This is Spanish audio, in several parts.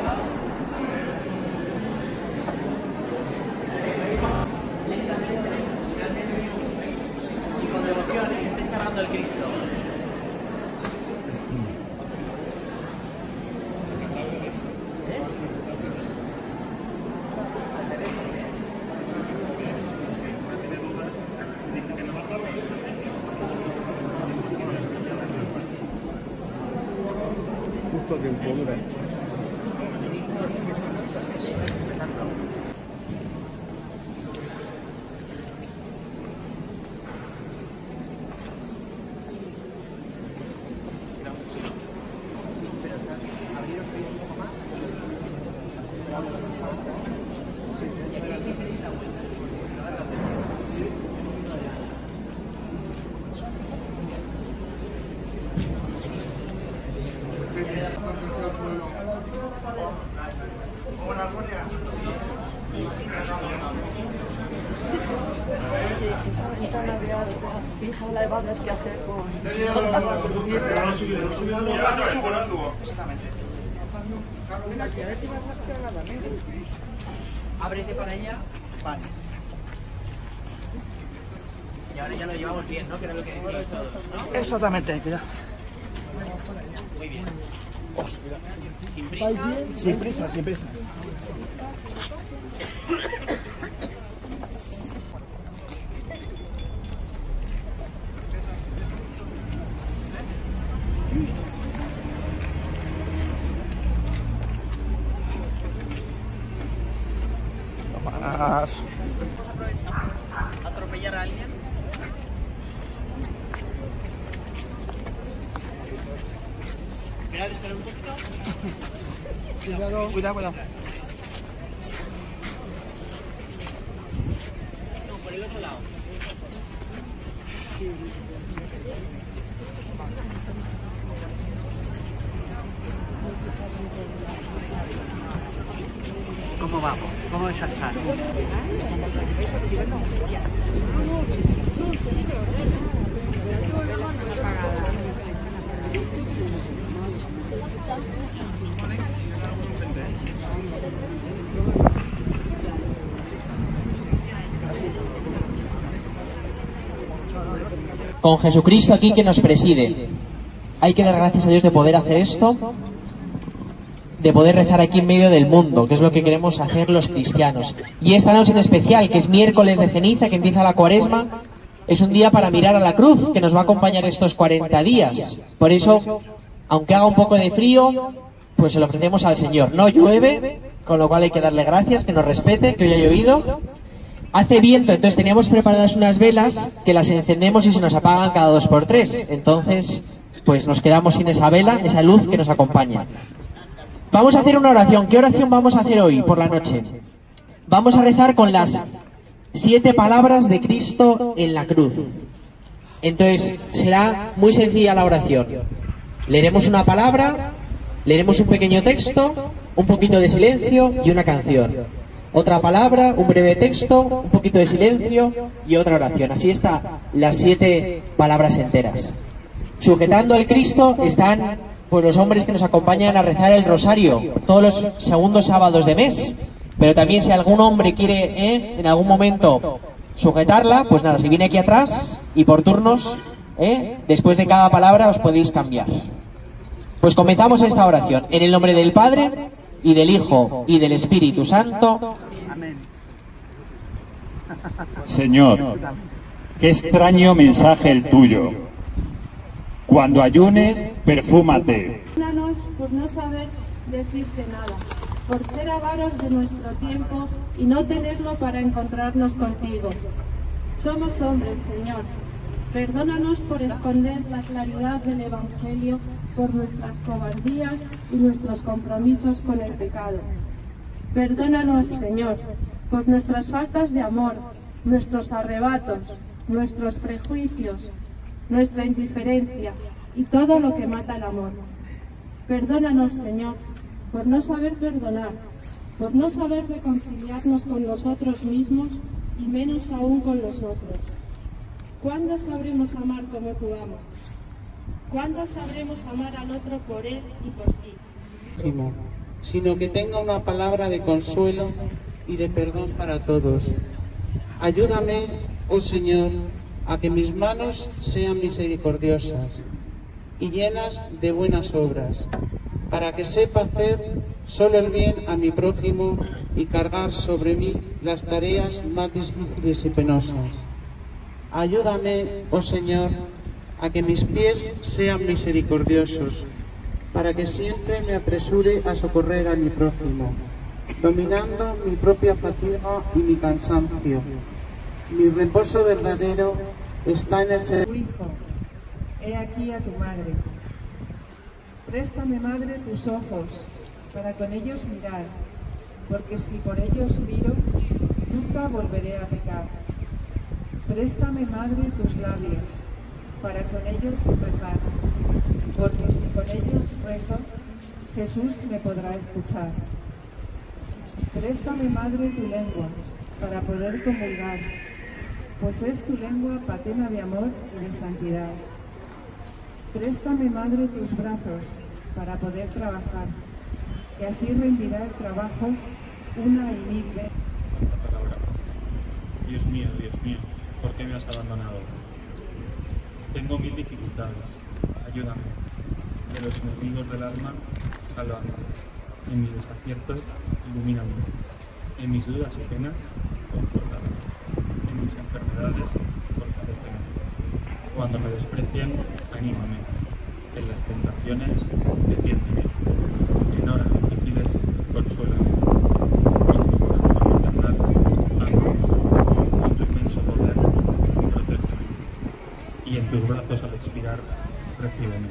Con devoción, estáis cargando el Cristo. Justo a tiempo, mira. Ábrete para ella. Vale. Y ahora ya lo llevamos bien, ¿no? Que era lo que decíais todos, ¿no? Exactamente, ya. Muy bien. Sin prisa. Sin prisa, sin prisa. Más. ¿Atropellar a alguien? Espera un poquito. Cuidado, cuidado. No, por el otro lado. ¿Cómo vamos? ¿Cómo es el salto? Con Jesucristo aquí que nos preside. Hay que dar gracias a Dios de poder hacer esto, de poder rezar aquí en medio del mundo, que es lo que queremos hacer los cristianos. Y esta noche en especial, que es miércoles de ceniza, que empieza la Cuaresma, es un día para mirar a la cruz, que nos va a acompañar estos 40 días. Por eso, aunque haga un poco de frío, pues se lo ofrecemos al Señor. No llueve, con lo cual hay que darle gracias, que nos respete, que hoy ha llovido. Hace viento, entonces teníamos preparadas unas velas que las encendemos y se nos apagan cada 2 por 3. Entonces, pues nos quedamos sin esa vela, esa luz que nos acompaña. Vamos a hacer una oración. ¿Qué oración vamos a hacer hoy por la noche? Vamos a rezar con las 7 palabras de Cristo en la cruz. Entonces, será muy sencilla la oración. Leeremos una palabra, leeremos un pequeño texto, un poquito de silencio y una canción. Otra palabra, un breve texto, un poquito de silencio y otra oración. Así están las 7 palabras enteras. Sujetando al Cristo están pues los hombres que nos acompañan a rezar el rosario todos los segundos sábados de mes. Pero también si algún hombre quiere en algún momento sujetarla, pues nada, si viene aquí atrás y por turnos, después de cada palabra os podéis cambiar. Pues comenzamos esta oración. En el nombre del Padre, y del Hijo, y del Espíritu Santo. Amén. Señor, qué extraño mensaje el tuyo. Cuando ayunes, perfúmate. Perdónanos por no saber decirte nada, por ser avaros de nuestro tiempo y no tenerlo para encontrarnos contigo. Somos hombres, Señor. Perdónanos por esconder la claridad del Evangelio, por nuestras cobardías y nuestros compromisos con el pecado. Perdónanos, Señor, por nuestras faltas de amor, nuestros arrebatos, nuestros prejuicios, nuestra indiferencia y todo lo que mata el amor. Perdónanos, Señor, por no saber perdonar, por no saber reconciliarnos con nosotros mismos y menos aún con los otros. ¿Cuándo sabremos amar como tú amas? ¿Cuándo sabremos amar al otro por él y por ti? sino que tenga una palabra de consuelo y de perdón para todos. Ayúdame, oh Señor, a que mis manos sean misericordiosas y llenas de buenas obras, para que sepa hacer solo el bien a mi prójimo y cargar sobre mí las tareas más difíciles y penosas. Ayúdame, oh Señor, a que mis pies sean misericordiosos, para que siempre me apresure a socorrer a mi prójimo, dominando mi propia fatiga y mi cansancio. Mi reposo verdadero está en el Tu hijo, he aquí a tu madre. Préstame, madre, tus ojos, para con ellos mirar, porque si por ellos miro, nunca volveré a pecar. Préstame, madre, tus labios, para con ellos rezar, porque si con ellos rezo, Jesús me podrá escuchar. Préstame, madre, tu lengua, para poder comulgar, pues es tu lengua patena de amor y de santidad. Préstame, madre, tus brazos, para poder trabajar, que así rendirá el trabajo una y mil veces. Dios mío, ¿por qué me has abandonado? Tengo mil dificultades, ayúdame. De los enemigos del alma, sálvame. En mis desaciertos, ilumíname. En mis dudas y penas, confórtame. En mis enfermedades, fortaléceme. Cuando me desprecien, anímame. En las tentaciones, defiéndeme. En horas difíciles, consuélame. Con tu corazón maternal, ánimo. Con tu inmenso poder, protégeme. Y en tus brazos al expirar, recíbeme.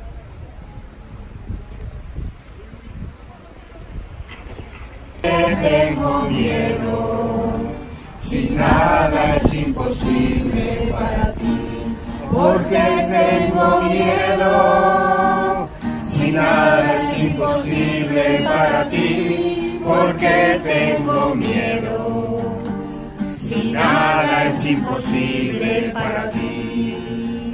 Tengo miedo, si nada es imposible para ti. Porque tengo miedo, si nada es imposible para ti. Porque tengo miedo, si nada es imposible para ti.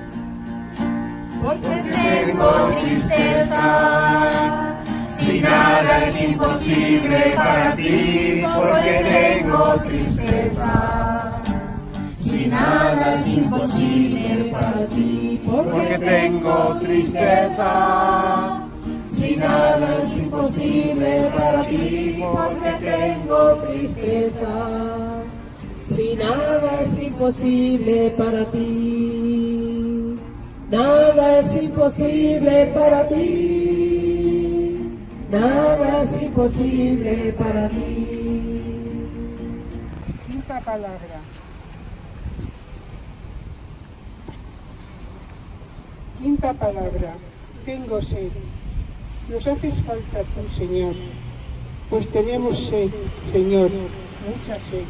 Porque tengo tristeza, si nada es imposible para ti, porque tengo tristeza. Si nada es imposible para ti, porque tengo tristeza. Si nada es imposible para ti, porque tengo tristeza. Si nada es imposible para ti, nada es imposible para ti. Nada es imposible para ti. Quinta palabra. Quinta palabra. Tengo sed. Nos haces falta tú, Señor, pues tenemos sed, Señor, mucha sed.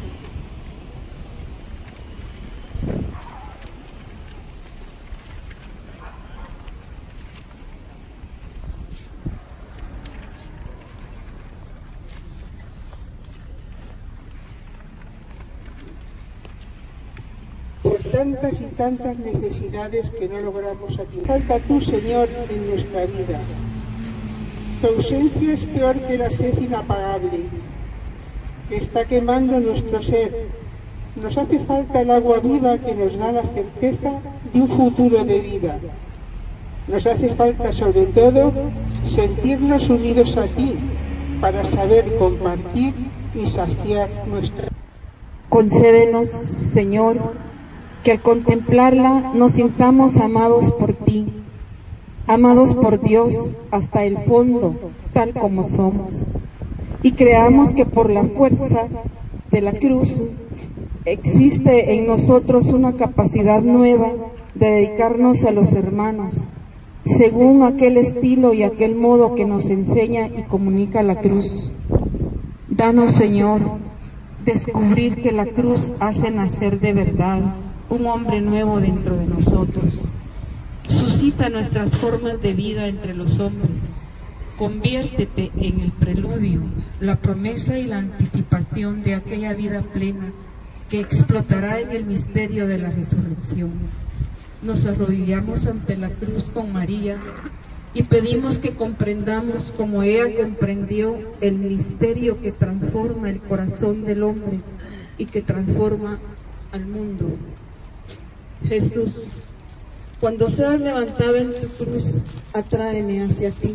Tantas y tantas necesidades que no logramos satisfacer. Falta tú, Señor, en nuestra vida. Tu ausencia es peor que la sed inapagable, que está quemando nuestro ser. Nos hace falta el agua viva que nos da la certeza de un futuro de vida. Nos hace falta, sobre todo, sentirnos unidos a ti, para saber compartir y saciar nuestra. Concédenos, Señor, que al contemplarla nos sintamos amados por ti, amados por Dios hasta el fondo, tal como somos, y creamos que por la fuerza de la cruz existe en nosotros una capacidad nueva de dedicarnos a los hermanos, según aquel estilo y aquel modo que nos enseña y comunica la cruz. Danos, Señor, descubrir que la cruz hace nacer de verdad un hombre nuevo dentro de nosotros. Suscita nuestras formas de vida entre los hombres. Conviértete en el preludio, la promesa y la anticipación de aquella vida plena que explotará en el misterio de la resurrección. Nos arrodillamos ante la cruz con María y pedimos que comprendamos como ella comprendió el misterio que transforma el corazón del hombre y que transforma al mundo. Jesús, cuando seas levantado en tu cruz, atráeme hacia ti.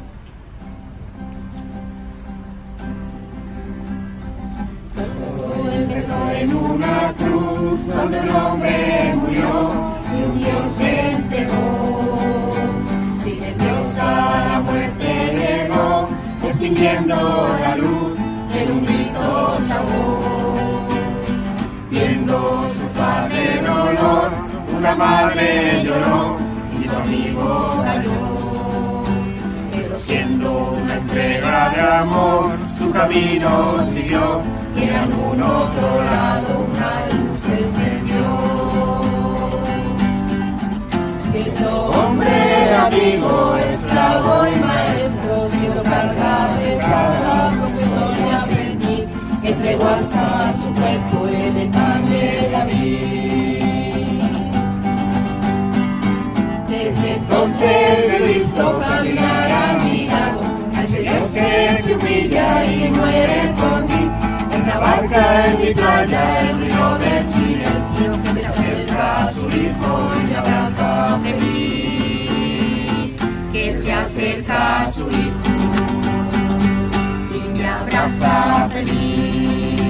En una cruz donde un hombre murió y un Dios se entregó. Silenciosa la muerte llegó, extinguiendo la luz en un grito sabor. Viendo su faz de dolor, una madre lloró y su amigo cayó. Pero siendo una entrega de amor, su camino siguió. Y en algún otro lado una luz se encendió. Siendo hombre, amigo, esclavo y maestro, siendo carga pesada, profesor y aprendiz, entregó hasta su cuerpo en el pan de la vid. Desde entonces he visto caminar a mi lado a ese Dios que se humilla y muere por mí. Esa barca en mi playa, el río del silencio, que me acerca a su hijo y me abraza feliz. Que se acerca a su hijo y me abraza feliz.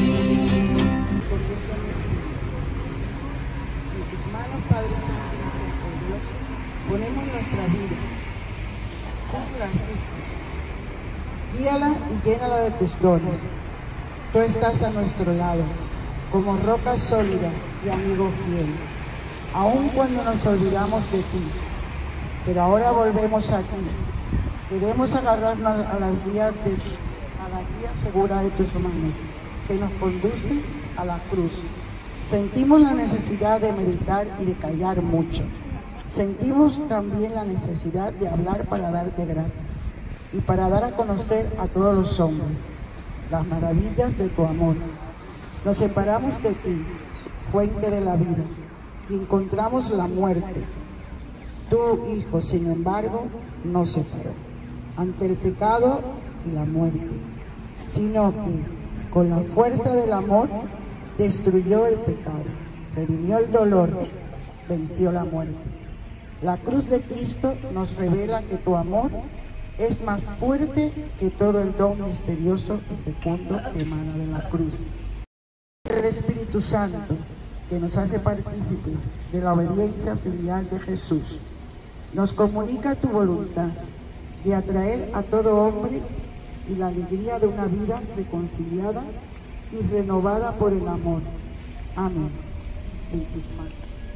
En tus manos, Padre Santo y Misericordioso, ponemos nuestra vida. Tú la diste. Guíala y llénala de tus dones. Tú estás a nuestro lado, como roca sólida y amigo fiel, aun cuando nos olvidamos de ti. Pero ahora volvemos a ti. Queremos agarrarnos a la guía segura de tus manos, que nos conduce a la cruz. Sentimos la necesidad de meditar y de callar mucho. Sentimos también la necesidad de hablar para darte gracias y para dar a conocer a todos los hombres las maravillas de tu amor. Nos separamos de ti, fuente de la vida, y encontramos la muerte. Tu Hijo, sin embargo, no se separó ante el pecado y la muerte, sino que con la fuerza del amor destruyó el pecado, redimió el dolor, venció la muerte. La cruz de Cristo nos revela que tu amor es más fuerte que todo el don misterioso y fecundo que emana de la cruz. El Espíritu Santo, que nos hace partícipes de la obediencia filial de Jesús, nos comunica tu voluntad de atraer a todo hombre y la alegría de una vida reconciliada y renovada por el amor. Amén. En tus manos.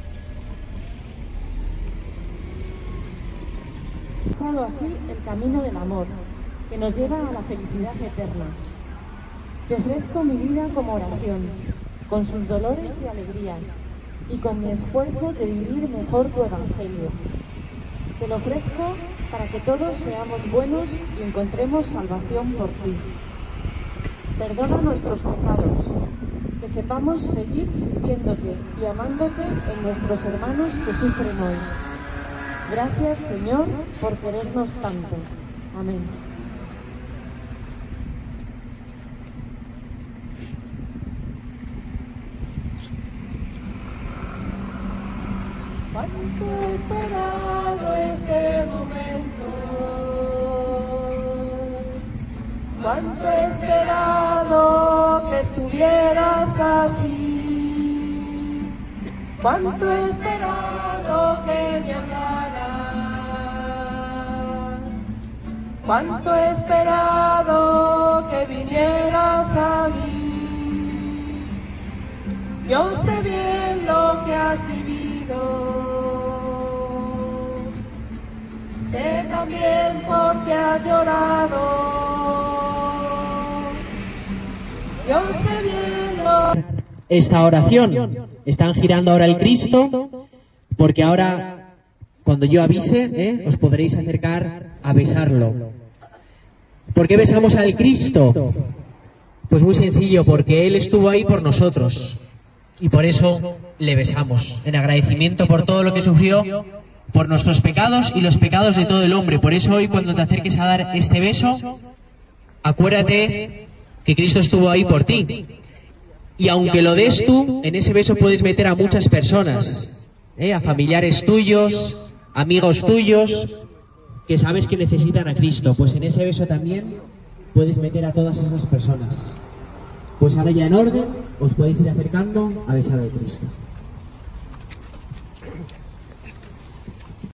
Así el camino del amor, que nos lleva a la felicidad eterna. Te ofrezco mi vida como oración, con sus dolores y alegrías, y con mi esfuerzo de vivir mejor tu evangelio. Te lo ofrezco para que todos seamos buenos y encontremos salvación por ti. Perdona nuestros pecados, que sepamos seguir sirviéndote y amándote en nuestros hermanos que sufren hoy. Gracias, Señor, por querernos tanto. Amén. Cuánto he esperado este momento, cuánto he esperado que estuvieras así, cuánto he esperado que me hablaras, cuánto he esperado que vinieras a mí. Yo sé bien lo que has vivido, sé también por qué has llorado. Yo sé bien lo... Esta oración, están girando ahora el Cristo, porque ahora, cuando yo avise, os podréis acercar a besarlo. ¿Por qué besamos al Cristo? Pues muy sencillo, porque Él estuvo ahí por nosotros. Y por eso le besamos, en agradecimiento por todo lo que sufrió por nuestros pecados y los pecados de todo el hombre. Por eso hoy, cuando te acerques a dar este beso, acuérdate que Cristo estuvo ahí por ti. Y aunque lo des tú, en ese beso puedes meter a muchas personas, a familiares tuyos, amigos tuyos, que sabes que necesitan a Cristo. Pues en ese beso también puedes meter a todas esas personas. Pues ahora ya en orden, os podéis ir acercando a besar a Cristo.